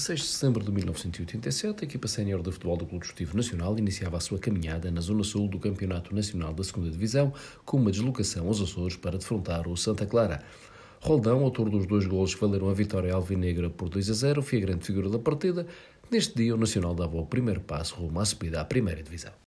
16 de setembro de 1987, a equipa sénior de futebol do Clube Desportivo Nacional iniciava a sua caminhada na zona sul do Campeonato Nacional da 2ª Divisão, com uma deslocação aos Açores para defrontar o Santa Clara. Roldão, autor dos 2 golos que valeram a vitória alvinegra por 2-0, foi a grande figura da partida. Neste dia, o Nacional dava o primeiro passo rumo à subida à 1ª Divisão.